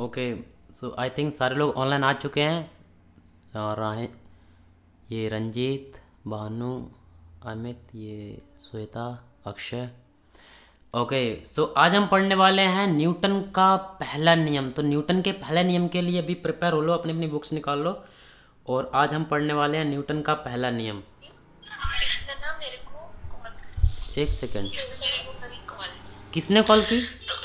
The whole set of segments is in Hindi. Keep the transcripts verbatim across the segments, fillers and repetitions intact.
ओके, सो आई थिंक सारे लोग ऑनलाइन आ चुके हैं और आए ये रंजीत, भानु, अमित, ये श्वेता, अक्षय। ओके, सो आज हम पढ़ने वाले हैं न्यूटन का पहला नियम। तो न्यूटन के पहले नियम के लिए अभी प्रिपेयर हो लो, अपनी अपनी बुक्स निकाल लो। और आज हम पढ़ने वाले हैं न्यूटन का पहला नियम। एक सेकेंड, किसने कॉल की?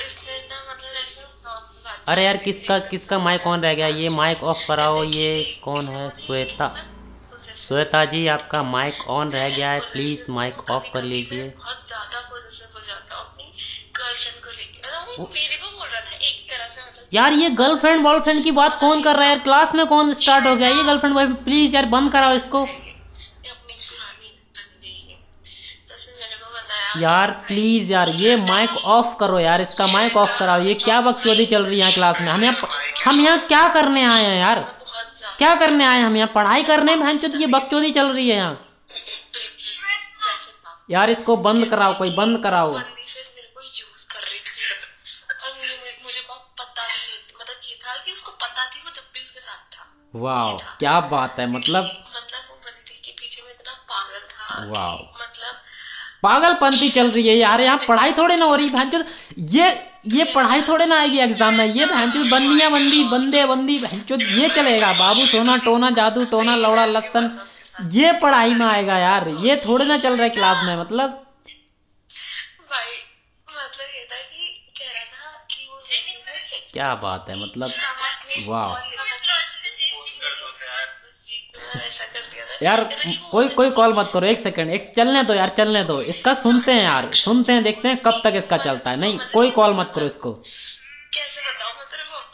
अरे यार, किसका किसका माइक ऑन रह गया? ये माइक ऑफ कराओ। ये कौन है? श्वेता। श्वेता जी, आपका माइक ऑन रह गया है, प्लीज माइक ऑफ कर लीजिए। बहुत ज्यादा पोजेसिव हो जाता हूं अपनी गर्लफ्रेंड को लेके। मतलब वो मेरे को बोल रहा था एक तरह से, मतलब यार ये गर्लफ्रेंड बॉयफ्रेंड की बात कौन कर रहा है यार? क्लास में कौन स्टार्ट हो गया ये गर्लफ्रेंड बॉयफ्रेंड? प्लीज यार बंद कराओ इसको यार, प्लीज यार ये माइक ऑफ करो यार, इसका माइक ऑफ कराओ। ये क्या बकचोदी चल रही है क्लास में? हम यहाँ हम यहाँ क्या करने आए हैं यार? क्या करने आए हैं हम यहाँ? पढ़ाई करने में? बहन चोद ये बकचोदी चल रही है यहाँ यार। इसको बंद कराओ, कोई बंद कराओ। वाह, क्या बात है। मतलब मतलब वो बंदी के पीछे में इतना पागल था। वाह, मतलब पागलपंती चल रही है यार यहाँ। पढ़ाई थोड़े ना हो रही भैंचोद। ये ये पढ़ाई थोड़े ना आएगी एग्जाम में। ये भैंचोद बंदियां बंदी बंदे बंदी भैंचोद ये चलेगा। बाबू सोना टोना जादू टोना लौड़ा लसन ये पढ़ाई में आएगा यार। ये थोड़े ना चल रहा है क्लास में। मतलब भाई मतलब ये था कि कह रहा था कि वो क्या बात है। मतलब वाह यार, कोई कोई कॉल मत करो। एक सेकंड, एक चलने दो यार, चलने दो। इसका सुनते हैं यार, सुनते हैं, देखते हैं कब तक इसका चलता है। नहीं, कोई कॉल मत करो इसको। कैसे बताऊं मैं तेरे को?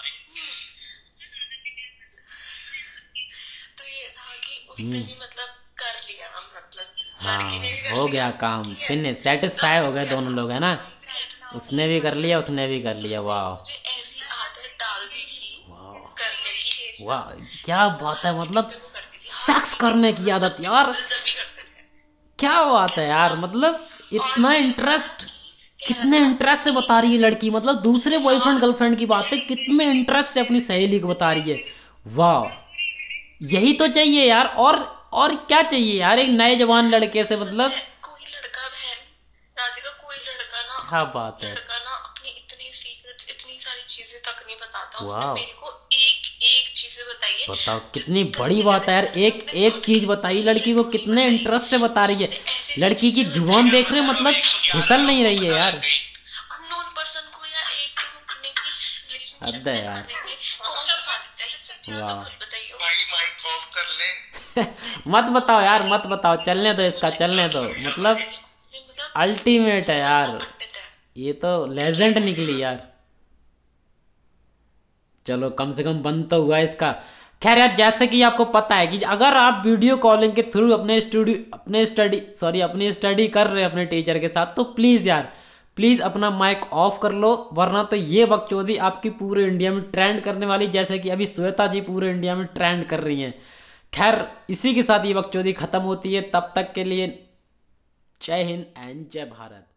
तो ये था कि उसने भी मतलब कर लिया, मतलब लड़की ने भी हाँ, हो गया काम, फिनिश, सेटिस्फाई हो गए दोनों लोग, है ना? उसने भी कर लिया, उसने भी कर लिया। वाह मुझे ऐसी आदत डाल दी थी करने की। वाह, क्या बात है। मतलब सेक्स करने की आदत यार, क्या बात है यार। मतलब इतना इंटरेस्ट, कितने इंटरेस्ट से बता रही है लड़की। मतलब दूसरे बॉयफ्रेंड गर्लफ्रेंड की बातें कितने इंटरेस्ट से अपनी सहेली को बता रही है। वाह, यही तो चाहिए यार। और और क्या चाहिए यार एक नए जवान लड़के से? मतलब कोई लड़का बहन राधिका, कोई लड़का ना, क्या बात है। लड़का ना अपनी इतनी सीक्रेट्स, इतनी सारी चीजें तक नहीं बताता। उसने वाह, मेरे को एक एक चीज बताई है। बताओ कितनी बड़ी बात है यार। एक एक चीज बताई लड़की को, कितने इंटरेस्ट से बता रही है। लड़की की जुबान देख रहे, मतलब फिसल नहीं रही है यार। अननोन पर्सन को या एक करने की रिलेशनशिप हद है यार। कौन बता देता है सब चीजें? तो खुद बताइए। भाई माइक ऑफ कर ले। मत बताओ यार, मत बताओ, चलने दो इसका, चलने दो। मतलब अल्टीमेट है यार, ये तो लेजेंड निकली यार। चलो कम से कम बंद तो हुआ इसका। खैर यार, जैसे कि आपको पता है कि अगर आप वीडियो कॉलिंग के थ्रू अपने स्टूडियो अपने स्टडी सॉरी अपनी स्टडी कर रहे हैं अपने टीचर के साथ, तो प्लीज़ यार, प्लीज़ अपना माइक ऑफ कर लो, वरना तो ये बकचोदी आपकी पूरे इंडिया में ट्रेंड करने वाली, जैसे कि अभी श्वेता जी पूरे इंडिया में ट्रेंड कर रही हैं। खैर, इसी के साथ ये बकचोदी खत्म होती है। तब तक के लिए जय हिंद एंड जय भारत।